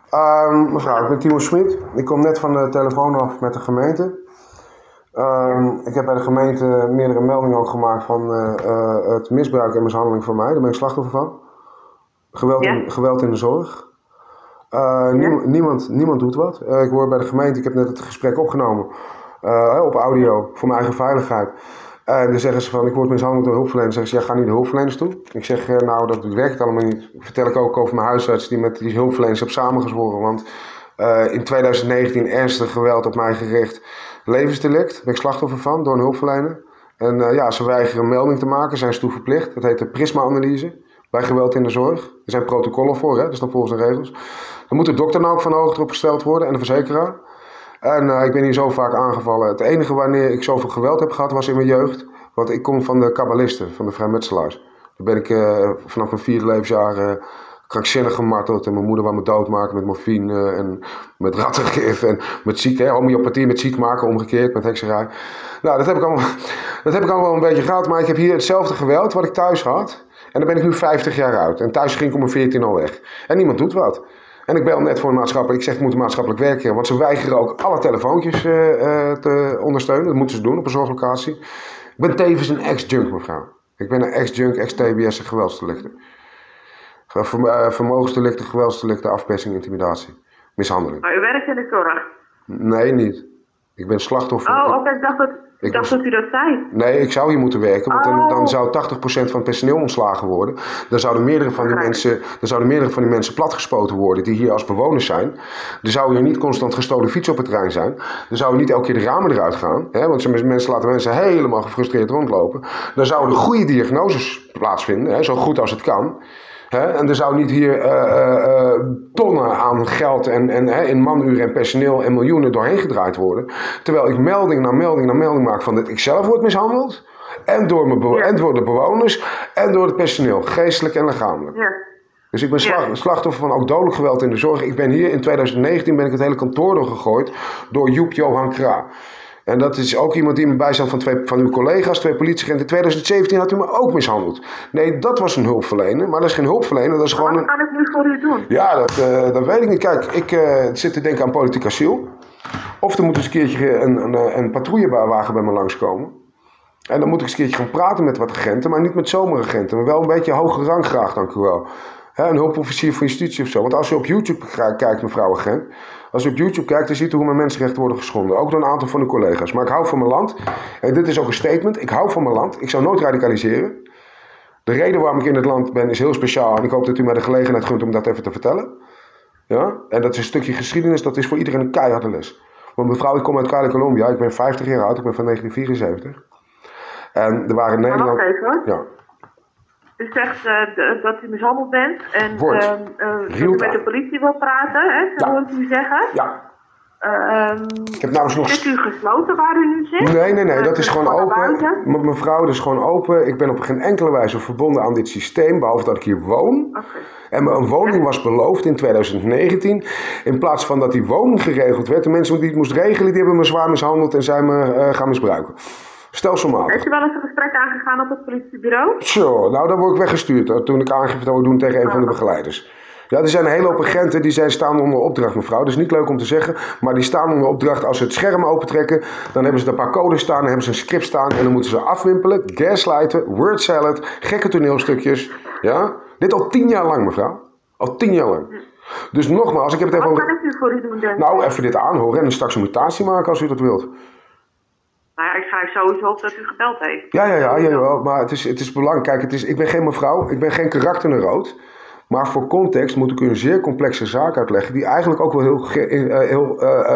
Mevrouw, ik ben Timo Schmid. Ik kom net van de telefoon af met de gemeente. Ik heb bij de gemeente meerdere meldingen ook gemaakt van het misbruik en mishandeling van mij. Daar ben ik slachtoffer van. Geweld in de zorg. Niemand doet wat. Ik hoor bij de gemeente, ik heb net het gesprek opgenomen op audio voor mijn eigen veiligheid. En dan zeggen ze van, ik word mishandeld door hulpverleners. Dan zeggen ze, ja, ga niet de hulpverleners toe. Ik zeg, nou, dat werkt allemaal niet. Vertel ik ook over mijn huisarts die met die hulpverleners heb samengezworen. Want in 2019 ernstig geweld op mij gericht. Levensdelict, daar ben ik slachtoffer van door een hulpverlener. En ze weigeren een melding te maken, zijn ze toe verplicht. Dat heet de Prisma-analyse bij geweld in de zorg. Er zijn protocollen voor, hè? Dus dan volgens de regels. Dan moet de dokter nou ook van hoogte op gesteld worden en de verzekeraar. En ik ben hier zo vaak aangevallen. Het enige wanneer ik zoveel geweld heb gehad was in mijn jeugd. Want ik kom van de kabbalisten, van de vrijmetselaars. Daar ben ik vanaf mijn 4e levensjaar krankzinnig gemarteld. En mijn moeder wou me doodmaken met morfine en met rattengif en met ziek, homeopathie met ziek maken, omgekeerd, met hekserij. Nou, dat heb ik allemaal wel een beetje gehad. Maar ik heb hier hetzelfde geweld wat ik thuis had. En dan ben ik nu 50 jaar oud. En thuis ging ik om mijn 14 al weg. En niemand doet wat. En ik bel net voor een maatschappelijk. Ik zeg, ik moet maatschappelijk werken. Want ze weigeren ook alle telefoontjes te ondersteunen. Dat moeten ze doen op een zorglocatie. Ik ben tevens een ex-junk, mevrouw. Ik ben een ex-junk, ex-TBS en geweldsdelicten. Vermogensdelicten, geweldsdelicten, afpersing, intimidatie. Mishandeling. Maar u werkt in de zorg? Nee, niet. Ik ben slachtoffer. Oh, oké. Ik dacht dat u dat zei. Nee, ik zou hier moeten werken, want dan zou 80% van het personeel ontslagen worden. Dan zouden meerdere van die mensen platgespoten worden die hier als bewoners zijn. Er zou hier niet constant gestolen fiets op het terrein zijn. Er zouden niet elke keer de ramen eruit gaan, want mensen laten mensen helemaal gefrustreerd rondlopen. Dan zouden goede diagnoses plaatsvinden, zo goed als het kan. En er zou niet hier tonnen aan geld en in manuren en personeel en miljoenen doorheen gedraaid worden. Terwijl ik melding na melding na melding maak van dat ik zelf word mishandeld. En door de bewoners en door het personeel. Geestelijk en lichamelijk. Ja. Dus ik ben slachtoffer van ook dodelijk geweld in de zorg. Ik ben hier in 2019 ben ik het hele kantoor doorgegooid door Joep Johan Kra. En dat is ook iemand die me bijstaat van uw collega's, 2 politieagenten. In 2017 had u me ook mishandeld. Nee, dat was een hulpverlener. Maar dat is geen hulpverlener, dat is gewoon Wat kan ik nu voor u doen? Ja, dat weet ik niet. Kijk, ik zit te denken aan politiek asiel. Of er moet eens een keertje een patrouillewagen bij me langskomen. En dan moet ik eens een keertje gaan praten met wat agenten. Maar niet met zomeragenten. Maar wel een beetje hoge rang graag, dank u wel. Een hulpofficier van justitie of zo. Want als u op YouTube kijkt, mevrouw agent. Als u op YouTube kijkt, dan ziet u hoe mijn mensenrechten worden geschonden. Ook door een aantal van uw collega's. Maar ik hou van mijn land. En dit is ook een statement. Ik hou van mijn land. Ik zou nooit radicaliseren. De reden waarom ik in het land ben is heel speciaal. En ik hoop dat u mij de gelegenheid gunt om dat even te vertellen. Ja? En dat is een stukje geschiedenis. Dat is voor iedereen een keiharde les. Want mevrouw, ik kom uit Cali-Colombia. Ik ben 50 jaar oud. Ik ben van 1974. En er waren in Nederland... Wacht even. Ja. U zegt dat u mishandeld bent en dat u met de politie wil praten, hè? Zo hoor ik u zeggen. Ja. Ik heb namens nog... Zit u gesloten waar u nu zit? Nee, dat is gewoon open. Mevrouw, dat is gewoon open. Ik ben op geen enkele wijze verbonden aan dit systeem, behalve dat ik hier woon. Okay. En me een woning was beloofd in 2019. In plaats van dat die woning geregeld werd, de mensen die het moest regelen, die hebben me zwaar mishandeld en zijn me gaan misbruiken. Stelselmatig. Heeft u wel eens een gesprek aangegaan op het politiebureau? Zo, nou dan word ik weggestuurd toen ik aangifte wou doen tegen een van de begeleiders. Ja, er zijn een hele hoop agenten die staan onder opdracht, mevrouw. Dat is niet leuk om te zeggen, maar die staan onder opdracht. Als ze het scherm opentrekken, dan hebben ze er een paar codes staan, dan hebben ze een script staan en dan moeten ze afwimpelen, gaslighten, word salad, gekke toneelstukjes. Ja? Dit al 10 jaar lang, mevrouw. Al 10 jaar lang. Dus nogmaals, ik heb het even over... Wat kan ik nu voor u doen, denk ik? Nou, even dit aanhoren en dan straks een mutatie maken als u dat wilt. Nou ja, ik schrijf sowieso op dat u gebeld heeft. Ja, maar het is belangrijk. Kijk, ik ben geen mevrouw, ik ben geen karakterneuroot. Maar voor context moet ik u een zeer complexe zaak uitleggen, die eigenlijk ook wel heel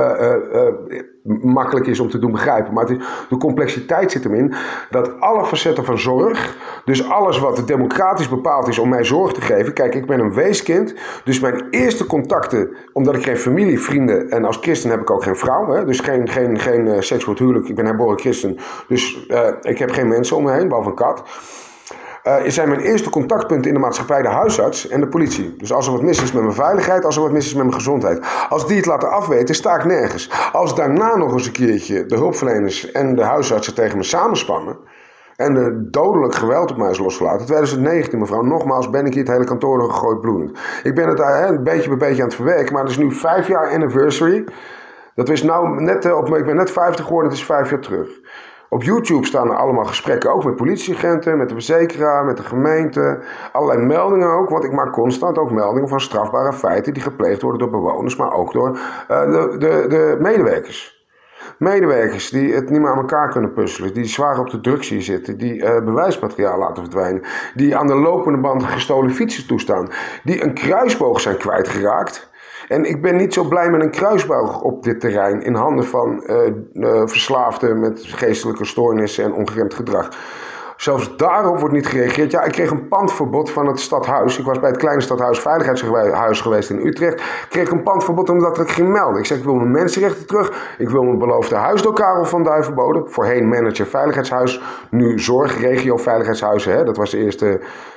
makkelijk is om te doen begrijpen. Maar de complexiteit zit hem in dat alle facetten van zorg, dus alles wat democratisch bepaald is om mij zorg te geven. Kijk, ik ben een weeskind, dus mijn eerste contacten, omdat ik geen familie, vrienden en als christen heb ik ook geen vrouw, hè, dus geen seksueel huwelijk, ik ben herboren christen, dus ik heb geen mensen om me heen, behalve een kat. Zijn mijn eerste contactpunten in de maatschappij de huisarts en de politie. Dus als er wat mis is met mijn veiligheid, als er wat mis is met mijn gezondheid. Als die het laten afweten, sta ik nergens. Als daarna nog eens een keertje de hulpverleners en de huisartsen tegen me samenspannen, En dodelijk geweld op mij is losgelaten. 2019, mevrouw, nogmaals ben ik hier het hele kantoor doorgegooid bloedend. Ik ben het daar een beetje bij beetje aan het verwerken, maar het is nu 5 jaar anniversary. Dat is nou net, ik ben net 50 geworden, het is 5 jaar terug. Op YouTube staan er allemaal gesprekken, ook met politieagenten, met de verzekeraar, met de gemeente. Allerlei meldingen ook, want ik maak constant ook meldingen van strafbare feiten die gepleegd worden door bewoners, maar ook door de medewerkers. Medewerkers die het niet meer aan elkaar kunnen puzzelen, die zwaar op de drugs hier zitten, die bewijsmateriaal laten verdwijnen, die aan de lopende band gestolen fietsen toestaan, die een kruisboog zijn kwijtgeraakt. En ik ben niet zo blij met een kruisboog op dit terrein in handen van verslaafden met geestelijke stoornissen en ongeremd gedrag. Zelfs daarop wordt niet gereageerd. Ja, ik kreeg een pandverbod van het stadhuis. Ik was bij het kleine stadhuis Veiligheidshuis geweest in Utrecht. Ik kreeg een pandverbod omdat ik ging melden. Ik zeg, ik wil mijn mensenrechten terug. Ik wil mijn beloofde huis door Karel van Duivenbode. Voorheen manager Veiligheidshuis. Nu zorg, regio Veiligheidshuizen. Hè? Dat was de eerste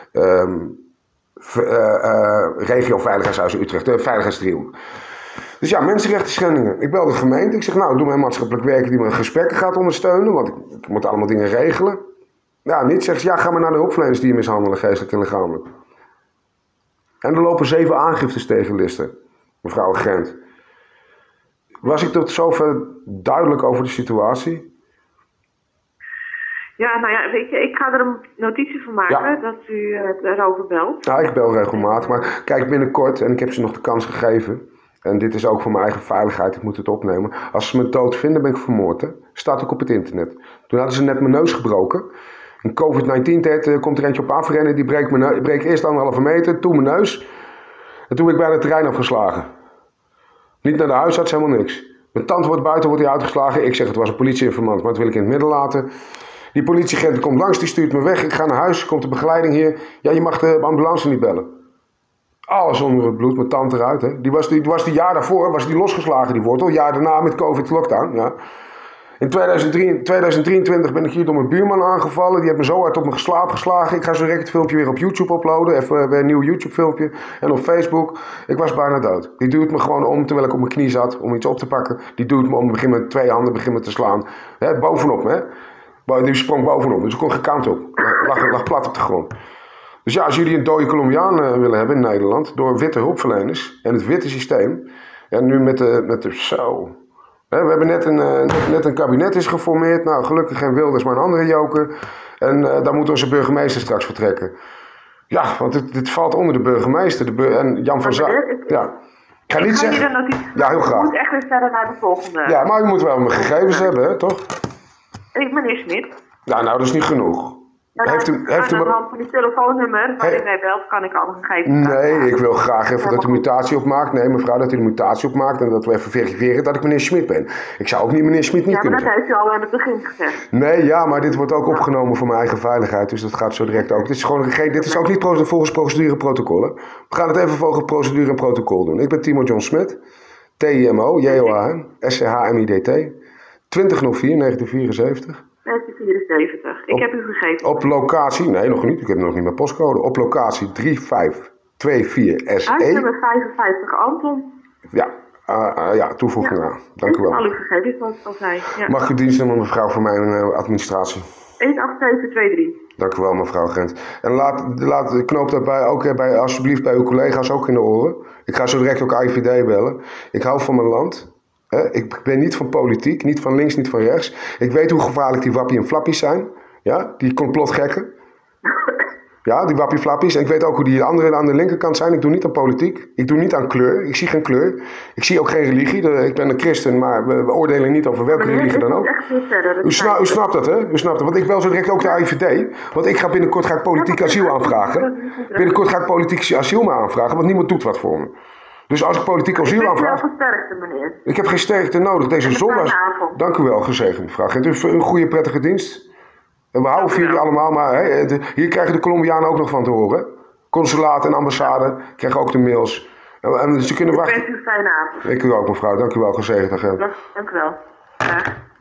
regio Veiligheidshuis in Utrecht. De Veiligheidsdriehoek. Dus ja, mensenrechten schendingen. Ik bel de gemeente. Ik zeg, nou, doe mijn maatschappelijk werker die mijn gesprekken gaat ondersteunen. Want ik moet allemaal dingen regelen. Ja, niet. Zegt ze, ja, ga maar naar de hulpverleners die je mishandelen, geestelijk en lichamelijk. En er lopen 7 aangiftes tegen Listen, mevrouw agent. Was ik tot zover duidelijk over de situatie? Ja, nou ja, weet je, ik ga er een notitie van maken dat u erover belt. Ja, ik bel regelmatig, maar kijk, binnenkort, en ik heb ze nog de kans gegeven, en dit is ook voor mijn eigen veiligheid, ik moet het opnemen. Als ze me dood vinden, ben ik vermoord, hè. Staat ook op het internet. Toen hadden ze net mijn neus gebroken. In COVID-19 komt er eentje op afrennen, die breekt eerst 1,5 meter, toen mijn neus. En toen ben ik bijna het terrein afgeslagen. Niet naar de huisarts, helemaal niks. Mijn tante wordt buiten, wordt hij uitgeslagen. Ik zeg, het was een politieinformant, maar dat wil ik in het midden laten. Die politieagent komt langs, die stuurt me weg. Ik ga naar huis, komt de begeleiding hier. Ja, je mag de ambulance niet bellen. Alles onder het bloed, mijn tante eruit. Hè. Die was die jaar daarvoor, was die losgeslagen, die wortel. Jaar daarna met COVID-lockdown, ja. In 2023 ben ik hier door mijn buurman aangevallen. Die heeft me zo hard op mijn slaap geslagen. Ik ga zo direct het filmpje weer op YouTube uploaden. Even weer een nieuw YouTube filmpje. En op Facebook. Ik was bijna dood. Die duwt me gewoon om terwijl ik op mijn knie zat. Om iets op te pakken. Die duwt me om. Begin met 2 handen begin te slaan. Hè, bovenop me. Hè. Die sprong bovenop. Dus ik kon geen kant op. Lag plat op de grond. Dus ja, als jullie een dode Colombiaan willen hebben in Nederland. Door witte hulpverleners. En het witte systeem. En nu met de zo... We hebben net een kabinet is geformeerd. Nou, gelukkig geen Wilders, maar een andere joker. En daar moet onze burgemeester straks vertrekken. Ja, want dit valt onder de burgemeester. En Jan van Zaak. Ja. Ik ga niet zeggen. Ja, heel graag. Ik moet echt weer verder naar de volgende. Ja, maar u moet wel mijn gegevens hebben, hè, toch? Ik ben meneer Smit. Ja, nou, dat is niet genoeg. Heeft u aan de hand van die telefoonnummer waar u mij belt, kan ik alle gegevens Nee, ik wil graag even dat u mutatie opmaakt. Nee, mevrouw, dat u de mutatie opmaakt en dat we even verifiëren dat ik meneer Smit ben. Ik zou ook niet meneer Smit niet kunnen zijn. Ja, maar dat heeft u al aan het begin gezegd. Nee, ja, maar dit wordt ook opgenomen voor mijn eigen veiligheid, dus dat gaat zo direct ook. Dit is ook niet volgens procedure en protocol. Hè. We gaan het even volgens procedure en protocol doen. Ik ben Timo John Smit, TIMO, JOAN, SCHMIDT, 2004-1974. 1974. Ik heb u gegeven. Op locatie, nee nog niet, ik heb nog niet mijn postcode. Op locatie 3524 SE. Huisnummer 55 Anton. Ja, toevoeging aan. Dank u wel. Al uw gegevens, zoals ik al zei. Ja. Mag ik uw dienstnummer, mevrouw, voor mijn administratie? 18723. Dank u wel, mevrouw Gent. En knoop dat alsjeblieft bij uw collega's ook in de oren. Ik ga zo direct ook IVD bellen. Ik hou van mijn land. Ik ben niet van politiek, niet van links, niet van rechts. Ik weet hoe gevaarlijk die wappie en flappies zijn. Ja, die complotgekken. Ja, die wappie flappies. En ik weet ook hoe die anderen aan de linkerkant zijn. Ik doe niet aan politiek. Ik doe niet aan kleur. Ik zie geen kleur. Ik zie ook geen religie. Ik ben een christen, maar we oordelen niet over welke religie dan ook. U snapt dat, hè? U snapt het. Want ik bel zo direct ook de IVD. Want ik ga binnenkort politiek asiel aanvragen. Binnenkort ga ik politiek asiel aanvragen, want niemand doet wat voor me. Dus als ik politiek asiel aanvraag... Ik ben wel sterkte, meneer. Ik heb geen sterkte nodig. Deze zondag... Dank u wel, gezegend mevrouw. Geeft u een goede, prettige dienst. En we houden van jullie allemaal, maar hier krijgen de Colombianen ook nog van te horen. Consulaat en ambassade krijgen ook de mails. En ze kunnen wachten. Ik wens u een fijne avond. Ik u ook, mevrouw. Dank u wel, gezegend agent. Dank u wel. Graag.